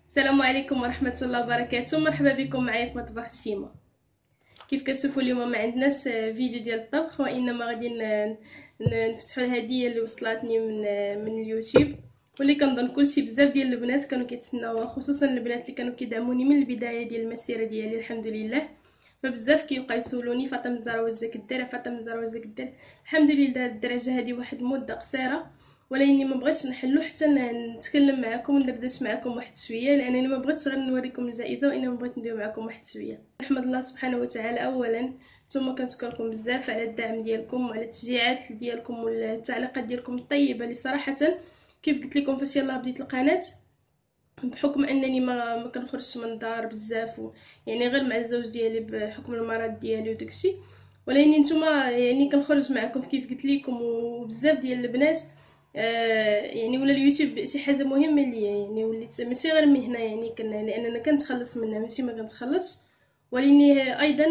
السلام عليكم ورحمة الله وبركاته. مرحبا بكم معايا في مطبخ شيماء. كيف كتشوفوا اليوم ما عندناش فيديو ديال الطبخ، وانما غادي نفتحوا الهديه اللي وصلتني من اليوتيوب، واللي كنظن كلشي بزاف ديال البنات كانوا كيتسناوها، خصوصا البنات اللي كانوا كيدعموني من البدايه ديال المسيره ديالي. الحمد لله. فبزاف كيبقاو يسولوني فاطمه الزهراء واش كدير، فاطمه الزهراء واش كدير. الحمد لله الدرجه هذه واحد المده قصيره، ولكني ما بغيتش نحلو حتى نتكلم معكم وندردش معكم واحد شويه، لانني ما بغيتش غير نوريكم الجائزه، وانما بغيت ندوي معكم واحد شويه. نحمد الله سبحانه وتعالى اولا، ثم كنشكركم بزاف على الدعم ديالكم وعلى التشجيعات ديالكم والتعليقات ديالكم الطيبه اللي صراحه كيف قلت لكم فاش يلاه بديت القناه، بحكم انني ما كنخرجش من الدار بزاف يعني غير مع الزوج ديالي بحكم المرض ديالي وداكشي، ولكن نتوما يعني كنخرج معكم كيف قلت لكم، وبزاف ديال البنات يعني ولا اليوتيوب شي حاجه مهمه ليا، يعني وليت ماشي غير مهنه يعني لاننا كنتخلص منها ماشي ما كنتخلصش، ولكن ايضا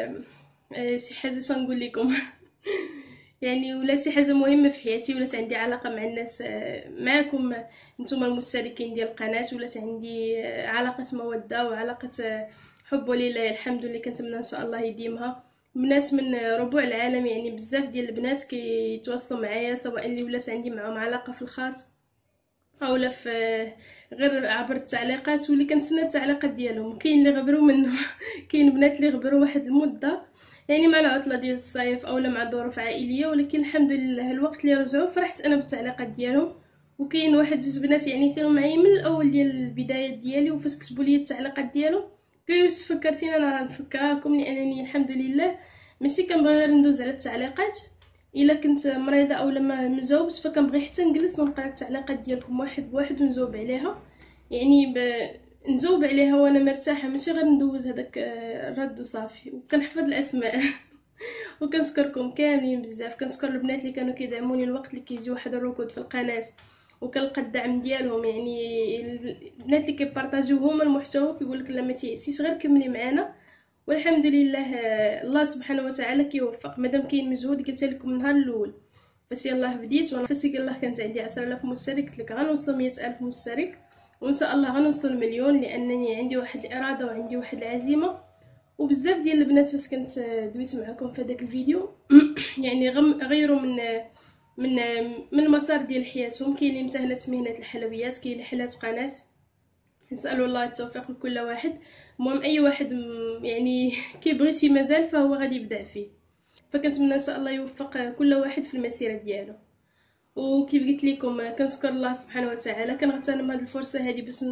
شي حاجه شنقول لكم يعني ولا شي حاجه مهمه في حياتي، ولات عندي علاقه مع الناس معكم نتوما المشتركين ديال القناه، ولات عندي علاقه موده وعلاقه حب، ولله الحمد اللي كنتمنى ان شاء الله يديمها. بنات من ربوع العالم، يعني بزاف ديال البنات كيتواصلوا معايا، سواء اللي ولات عندي معهم علاقه في الخاص اولا في غير عبر التعليقات، واللي كنتسنى التعليقات ديالهم. كاين اللي غبروا منه كاين بنات اللي غبروا واحد المده يعني مع العطله ديال الصيف اولا مع ظروف عائليه، ولكن الحمد لله الوقت اللي رجعوا فرحت انا بالتعليقات ديالهم. وكاين واحد جوج بنات يعني كانوا معايا من الاول ديال البدايات ديالي، وفاش كتبوا لي التعليقات ديالهم قالوا واش فكرتينا، انا راه نفكركم، لانني الحمد لله ماشي كنبغي غير ندوز على التعليقات. الا كنت مريضه اولا ما مجاوبش فكنبغي حتى نجلس ونقرا التعليقات ديالكم واحد بواحد ونجاوب عليها، يعني نجاوب عليها وانا مرتاحه، ماشي غير ندوز هذاك الرد وصافي. وكنحفظ الاسماء وكنشكركم كاملين بزاف. كنشكر البنات اللي كانوا كيدعموني الوقت اللي كيجي واحد الركود في القناه، وكنلقى الدعم ديالهم، يعني البنات اللي كيبارطاجيو هما المحتوى كيقول لك لا ما تيأسيش غير كملي معنا. والحمد لله الله سبحانه وتعالى كيوفق، مادام كاين مجهود. قلت لكم من النهار الاول فاش يلاه بديت، وانا فاش يلاه كانت عندي 10,000 مشترك قلت لك غنوصلوا 100,000 مشترك، وان شاء الله غنوصل مليون، لانني عندي واحد الاراده وعندي واحد العزيمه. وبزاف ديال البنات فاش كنت دويت معكم في هذاك الفيديو يعني غيروا من من المسار ديال حياتهم. كاين اللي امتهنت مهنه الحلويات، كاين اللي حلات قناه، نسأل الله التوفيق لكل واحد. المهم اي واحد يعني كيبغي شي مجال فهو غادي يبدع فيه، فكنتمنى ان شاء الله يوفق كل واحد في المسيره ديالو. وكيف قلت لكم كنشكر الله سبحانه وتعالى. كنغتنم هذه الفرصه هذه باش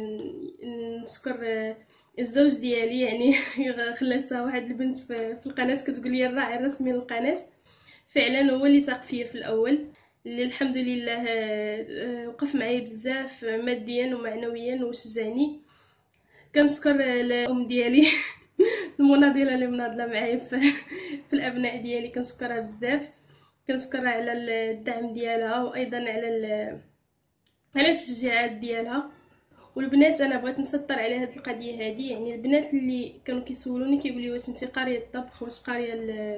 نشكر الزوج ديالي، يعني خلاتها واحد البنت في القناه كتقول لي الراعي الرسمي للقناه، فعلا هو اللي تاق فيا في الاول، اللي الحمد لله وقف معايا بزاف ماديا ومعنويا وشجعني. كنشكر الام ديالي المناضله اللي مناضله معايا في الابناء ديالي، كنشكرها بزاف. كنشكرها على الدعم ديالها، وايضا على التشجيعات ديالها. والبنات انا بغيت نسطر على هذه القضيه هذه، يعني البنات اللي كانوا كيسولوني كيقولوا لي واش انت قاريه الطبخ، واش قاريه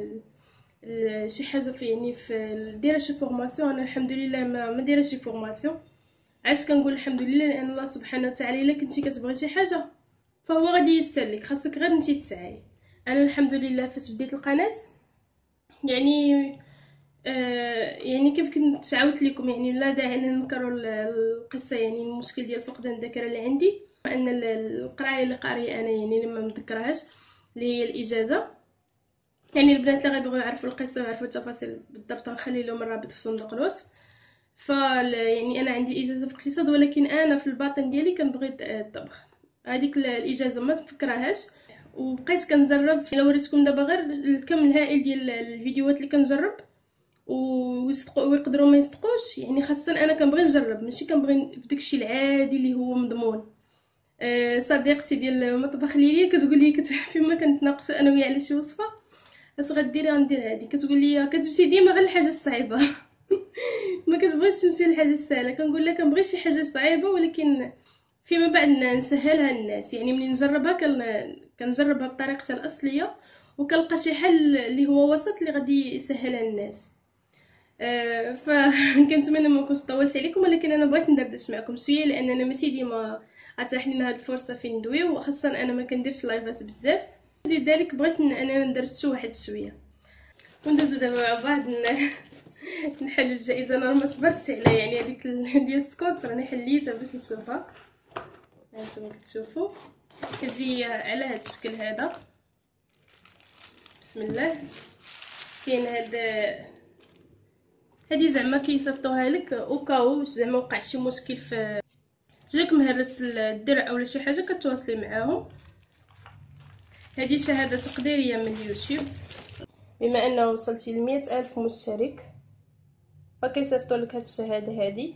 شي حاجه في يعني في دايره شي فورماسيون. انا الحمد لله ما دايره شي فورماسيون. علاش كنقول الحمد لله؟ لان الله سبحانه وتعالى الا كنتي كتبغي شي حاجه فهو غادي ييسر لك، خاصك غير انت تسعي. انا الحمد لله فاش بديت القناه يعني يعني كيف كنت عاودت لكم، يعني لا داعي ننكروا القصه، يعني المشكل ديال فقدان الذاكره اللي عندي، ان القرايه اللي قاريه انا يعني لما مذكرهاش اللي هي الاجازه. يعني البنات اللي غيبغيو يعرفوا القصه ويعرفوا التفاصيل بالضبط نخلي لهم الرابط في صندوق الوصف. يعني انا عندي اجازه في الاقتصاد، ولكن انا في الباطن ديالي كنبغي الطبخ. هذيك الاجازه ما تفكرهاش، وبقيت كنجرب. الا وريتكم دابا غير الكم الهائل ديال الفيديوهات اللي كنجرب ويصدقوا ويقدروا ما يصدقوش، يعني خاصه انا كنبغي نجرب، ماشي كنبغي في داكشي العادي اللي هو مضمون. صديقتي ديال مطبخ ليليا كتقول لي فيما كنتناقشوا انا وياه على شي وصفه، اش غديري؟ غندير هذه. كتقول لي كتمشي ديما غير الحاجه الصعيبه ما كتبغيش تمشي للحاجه السهله. كنقول لها كنبغي شي حاجه صعيبه، ولكن فيما بعد نسهلها للناس. يعني ملي نجربها كنجربها بطريقتها الاصليه، وكنلقى شي حل اللي هو وسط اللي غادي يسهلها للناس. فكنتمنى ما نكونش طولت عليكم، ولكن انا بغيت ندردش معكم شويه لاننا ماشي ديما اتاح لنا هذه الفرصه فين ندويو، وخاصه انا ما كنديرش لايفات بزاف، لذلك بغيت اننا ندردشوا واحد شويه وندوزو دابا مع بعض نحلوا الجائزه. انا ما صبرتش على يعني هذيك ديال السكوت، راني حليتها باش نشوفها. هانتوما كتشوفوا كتجي على هذا الشكل هذا. بسم الله. كاين هادي زعما كيصيفطوها لك او كاو زعما وقع شي مشكل في جاك مهرس الدرع اولا شي حاجه كتواصلي معاهم. هذه شهاده تقديريه من اليوتيوب، بما انه وصلتي ل 100,000 مشترك فكيصيفطوا لك هاد الشهاده هذه.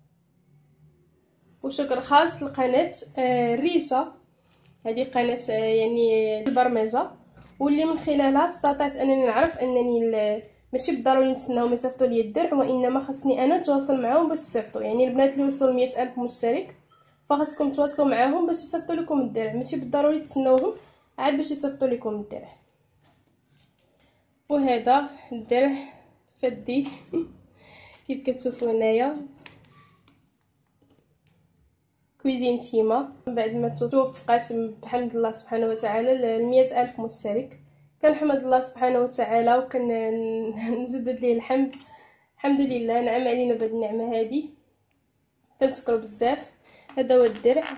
وشكر خاص لقناه ريشه، هذه قناه يعني البرمجه، واللي من خلالها استطعت انني نعرف انني ماشي بالضروري نتسناهم يصيفطوا لي الدرع، وانما خاصني انا نتواصل معاهم باش يصيفطوا. يعني البنات اللي وصلوا ل 100,000 مشترك فخاصكم تواصلوا معاهم باش يصيفطوا لكم الدرع، ماشي بالضروري تسناوهم عاد باش يصيفطوا لكم الدرع. وهذا الدرع فدي كيف كتشوفوا هنايا كويزين تيما. بعد ما توفقات بحمد الله سبحانه وتعالى ل 100,000 مشترك، كنحمد الله سبحانه وتعالى وكنجدد ليه الحمد. الحمد لله نعم علينا بهذه النعمه هذه، كنشكرو بزاف. هذا هو الدرع.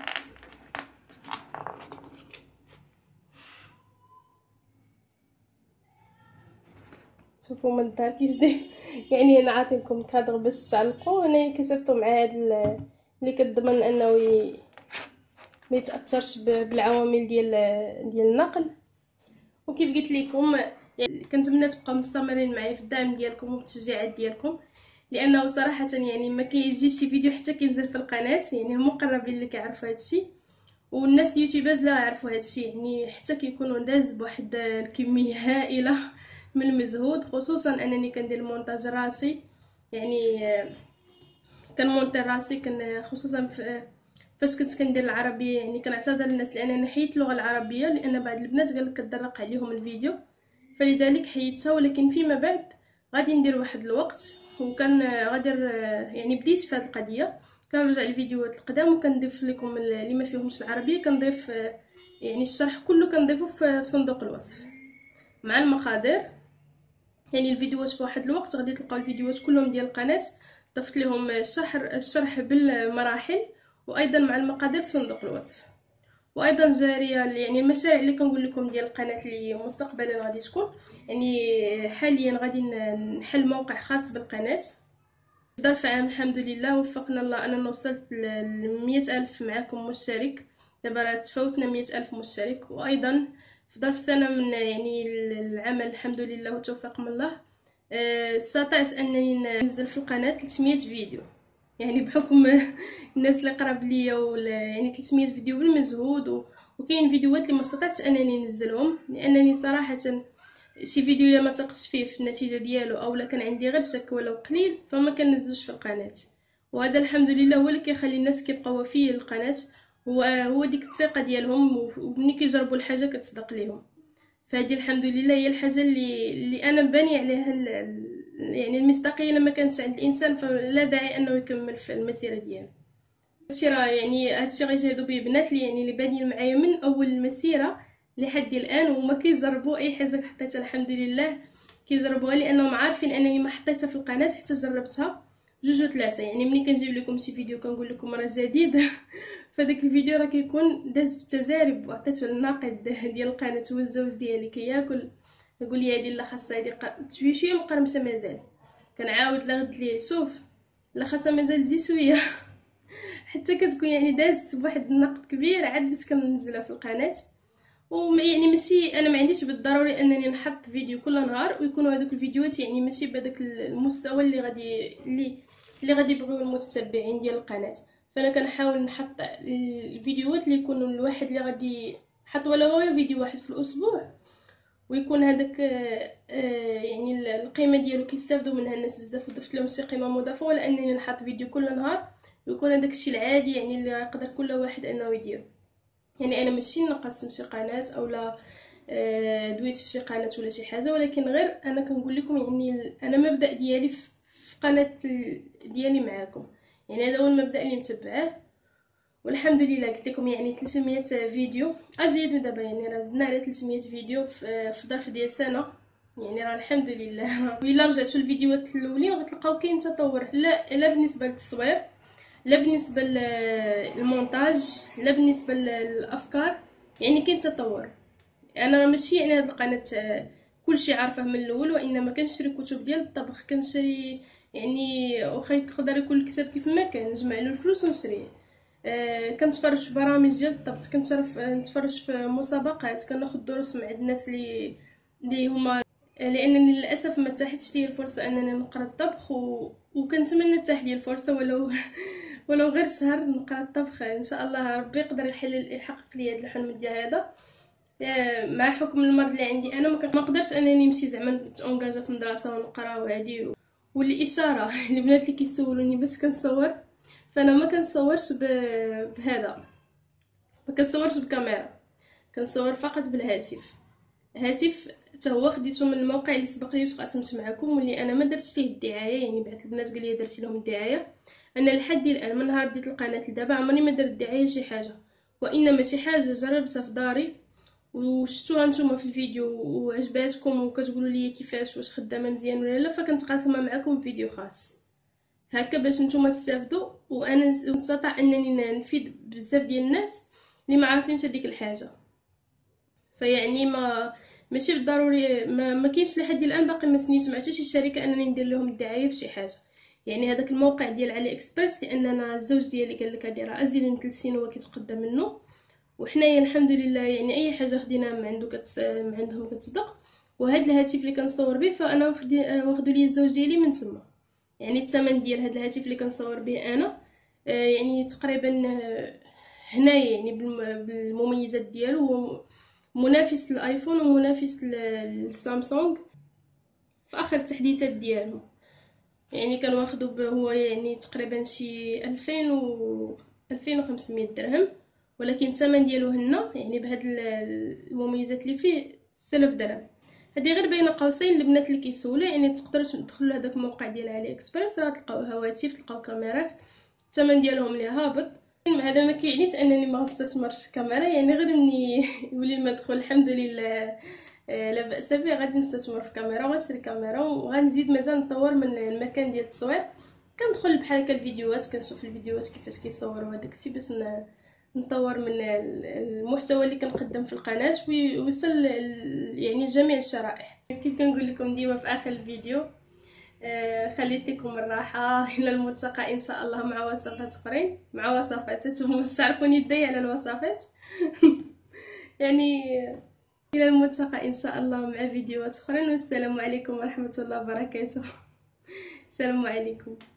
شوفوا من الدار كيزدي يعني انا عاطيكم كادر باش تعلقوا. هنا كيصيفطوا مع هذا اللي كتضمن انه ما يتاثرش بالعوامل ديال النقل. وكيف قلت لكم يعني كنتمنى تبقاو مستمرين معايا في الدعم ديالكم وفي التشجيعات ديالكم، لانه صراحه يعني ما كيجيش شي فيديو حتى كينزل في القناه، يعني المقربين اللي كيعرفوا هادشي والناس اليوتيوبرز اللي يعرفوا هادشي، يعني حتى كيكونوا داز بواحد الكميه هائله من المجهود، خصوصا انني كندير مونتاج راسي. يعني كنمونتي راسي خصوصا فاش كنت كندير العربيه، يعني كنعتذر للناس لانني حيدت اللغه العربيه لان بعض البنات قال لك كتدرق عليهم الفيديو، فلذلك حيدتها. ولكن فيما بعد غادي ندير واحد الوقت وكان غادر يعني بديت في هذه القضيه، كنرجع الفيديوهات القدام وكنضيف لكم اللي ما فيهمش العربيه، كنضيف يعني الشرح كله كنضيفه في صندوق الوصف مع المقادير. يعني الفيديوهات في واحد الوقت غادي تلقاو الفيديوهات كلهم ديال القناه ضفت لهم الشرح بالمراحل، وايضا مع المقادير في صندوق الوصف. وايضا جاريه يعني المشاريع اللي كنقول لكم ديال القناه اللي مستقبلا غادي تكون، يعني حاليا غادي نحل موقع خاص بالقناه. ظرف عام الحمد لله وفقنا الله اننا وصلت ل 100,000 معكم مشترك، دابا راه تفوتنا 100,000 مشترك. وايضا في ظرف سنه من يعني العمل الحمد لله وتوفيق من الله استطعت انني ننزل في القناه 300 فيديو، يعني بحكم الناس اللي قراب ليا ولا يعني 300 فيديو بالمجهود. وكاين فيديوهات اللي ما استطعتش انني ننزلهم لانني صراحه شي فيديو الا ما ثقتش فيه في النتيجه ديالو اولا كان عندي غير شك ولو قليل فما كننزلوش في القناه. وهذا الحمد لله هو اللي كيخلي الناس كيبقاو وفيه للقناه، هو ديك الثقه ديالهم، ومني كيجربوا الحاجه كتصدق ليهم. فهذه الحمد لله هي الحاجه اللي انا باني عليها يعني المصداقيه. لما كانت عند الانسان فلا داعي انه يكمل في المسيره ديالو. هادشي راه يعني هادشي غيشهدوا به بنات اللي يعني اللي بادين معايا من اول المسيره لحد الان وما كيجربوا اي حاجه حطيتها الحمد لله كيجربوها لانهم عارفين انني ما حطيتها في القناه حتى جربتها جوج وثلاثه. يعني ملي كنجيب لكم شي فيديو كنقول لكم راه جديد فداك الفيديو راه كيكون داز بالتجارب وعطيته للناقد ديال القناه هو الزوج ديالي كياكل يقول لي هذه لا خاصها هذه شويه مقرمشه مازال. كنعاود لغد ليه شوف لا خاصها مازال تجي شويه حتى كتكون يعني دازت بواحد النقد كبير عاد باش كننزلها في القناه. ويعني ماشي انا ما عنديش بالضروري انني نحط فيديو كل نهار ويكونوا هذوك الفيديوهات يعني ماشي بهذاك المستوى اللي غادي يبغيو المتتبعين ديال القناه. فانا كنحاول نحط الفيديوهات اللي يكونوا الواحد اللي غادي يحط ولا غير فيديو واحد في الاسبوع ويكون هذاك يعني القيمه ديالو كيستافدوا منها الناس بزاف وضفت لهم شي قيمه مضافه، ولا انني نحط فيديو كل نهار ويكون هذاك الشيء العادي يعني اللي يقدر كل واحد انه يدير. يعني انا ماشي نقسم شي قناه اولا دويت في شي قناه ولا شي حاجه، ولكن غير انا كنقول لكم يعني انا مبدا ديالي القناه ديالي معاكم. يعني هذا هو المبدا اللي متبعاه، والحمد لله قلت لكم يعني 300 فيديو ازيد من دابا، يعني راه زدنا على 300 فيديو في ظرف ديال سنه. يعني راه الحمد لله. وإلا رجعتوا الفيديوهات الاولين غتلقاو كاين تطور، لا بالنسبه للتصوير، لا بالنسبه للمونتاج، لا بالنسبه للافكار، يعني كاين تطور. انا ماشي يعني هاد القناه كلشي عارفه من الاول، وانما كنشري كتب ديال الطبخ، كنشري يعني واخا يقدر يكون الكتاب كيف ما كان نجمع له الفلوس ونشريه. كنتفرج في برامج ديال الطبخ، نتفرج في مسابقات، كناخذ دروس مع الناس اللي هما، لانني للاسف ما تاحتش لي الفرصه انني نقرا الطبخ، وكنتمنى تاح لي الفرصه ولو غير شهر نقرا الطبخ. ان شاء الله ربي يقدر يحقق لي هذا الحلم ديال هذا. مع حكم المرض اللي عندي انا ما نقدرش انني نمشي زعما نتونجاجا في مدرسه ونقرا وهادي. والاشاره البنات اللي كيسولوني باش كنصور، فانا ما كنصورش بهذا، ما كنصورش بكاميرا، كنصور فقط بالهاتف. هاتف حتى هو خديته من الموقع اللي سبق لي وتقاسمت معكم، واللي انا ما درتش ليه الدعايه. يعني بعث البنات قال لي درتي لهم الدعايه. انا لحد الان من نهار بديت القناه لدابا عمرني ما درت دعايه لشي حاجه، وانما شي حاجه جربتها في داري وشفتوها نتوما في الفيديو وعجباتكم وكتقولوا لي كيفاش، واش خدامه مزيان ولا لا، فكنتقاسمها معكم في فيديو خاص هكا باش نتوما تستافدوا، وانا نستطيع انني نفيد بزاف ديال الناس اللي ما عارفينش هذيك الحاجه. فيعني ماشي بالضروري، ما كاينش لحد الان باقي ما سنيت مع حتى شي شركه انني ندير لهم الدعايه في شي حاجه. يعني هذاك الموقع ديال علي اكسبريس، لاننا الزوج ديالي قال لك هادي راه ازيد من 3 سنين هو كيتقدم منه، وحنايا الحمد لله يعني اي حاجه خديناها من عندهم كتصدق. وهذا الهاتف اللي كنصور به فانا واخدو لي الزوج ديالي من تما. يعني الثمن ديال هذا الهاتف اللي كنصور به انا يعني تقريبا هنايا يعني بالمميزات ديالو منافس للايفون ومنافس للسامسونج في اخر التحديثات ديالهم. يعني كان واخده هو يعني تقريبا شي 2500 درهم، ولكن الثمن ديالو هنا يعني بهاد المميزات اللي فيه 6000 درهم. هذه غير بين قوسين البنات اللي كيسولوا، يعني تقدروا تدخلوا لهذاك الموقع ديال علي اكسبريس، راه تلقاو هواتف، تلقاو كاميرات، الثمن ديالهم اللي هابط. هذا ما كيعنيش انني ما نستثمرش في الكاميرا، يعني غير مني يولي المدخول الحمد لله لا باس به غادي نستثمر في كاميرا ونشري كاميرا، وغنزيد مازال نطور من المكان ديال التصوير. كندخل بحال هكا الفيديوهات، كنشوف الفيديوهات كيفاش كيصوروا هذاك الشيء باش نطور من المحتوى اللي كنقدم في القناه ويوصل يعني جميع الشرائح. كيف كنقول لكم ديما في اخر الفيديو، خليت لكم الراحه الى الملتقى ان شاء الله مع وصفات اخرين، مع وصفات تعرفوني يدي على الوصفات يعني الى الملتقى ان شاء الله مع فيديوهات اخرين، والسلام عليكم ورحمه الله وبركاته. السلام عليكم.